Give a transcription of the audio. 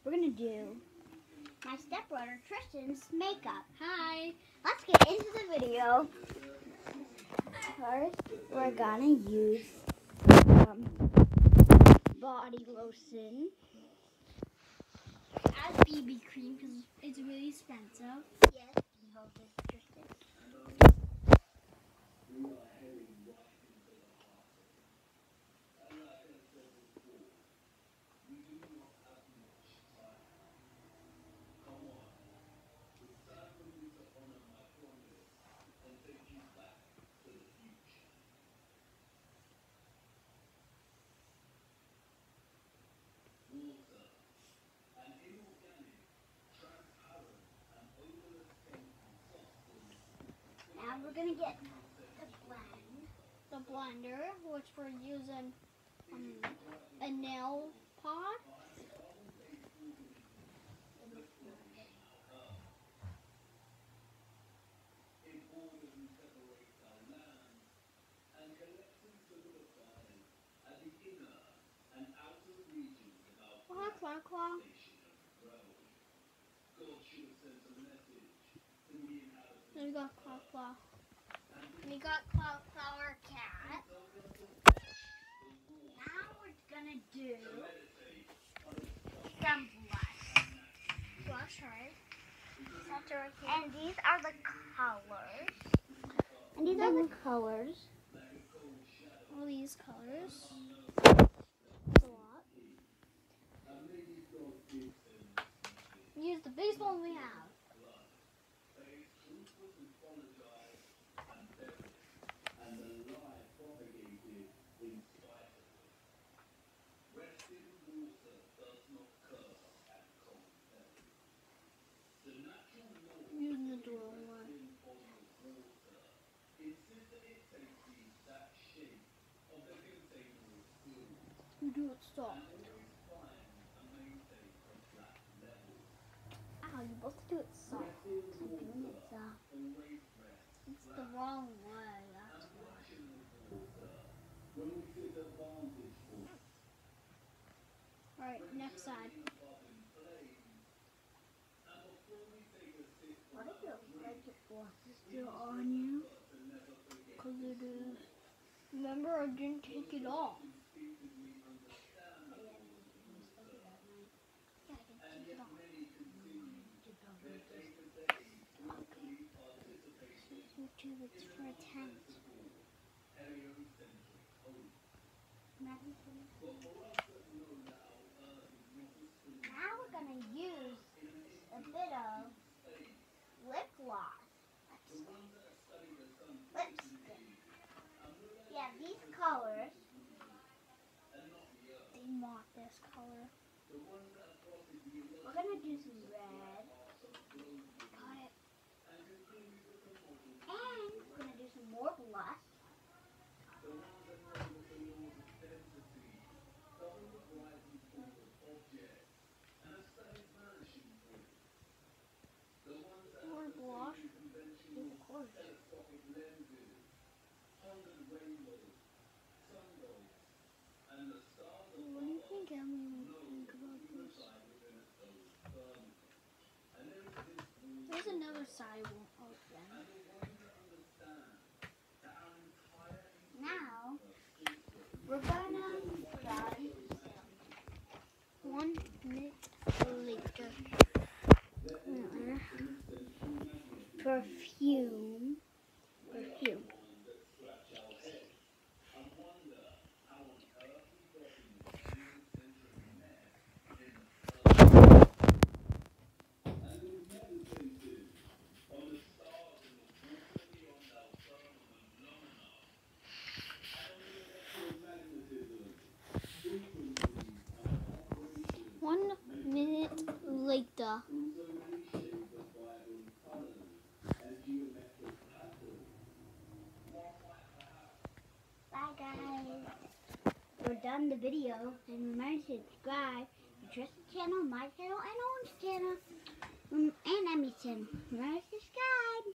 we're gonna do my stepbrother Tristan's makeup. Hi. Let's get into the video. First, we're gonna use body lotion. Add BB cream because it's really expensive. Yes, hold this, Tristan. Now we're gonna get The blender, which we're using a nail pot. Claw, claw. Then we got claw, claw. We got Flower Cat. Now we're gonna do some blush. Blush, right? And these are the colors. And these are the colors. All these colors. That's a lot. Use the biggest one we have. Using the door one. You do it soft. Ow, you're supposed to do it soft. I'm doing it soft. It's the wrong way. That's why. Alright, next side. What if your blush is still on you? Because it is. Remember, I didn't take it off. It's for a tent. Now we're going to use a bit of lip gloss. Lipstick. Yeah, these colors. They want this color. We're going to do some red. Got it. And we're going to do some more blush. More blush. Yes, of course. What do you think Emily will think about this? There's another side I won't open. Now, we're going to run 1 minute later. Perfume. One minute later. Bye guys. We're done the video, and remember to subscribe to Tristan's channel, my channel, and Owen's channel, and Emmy's channel. Remember to subscribe.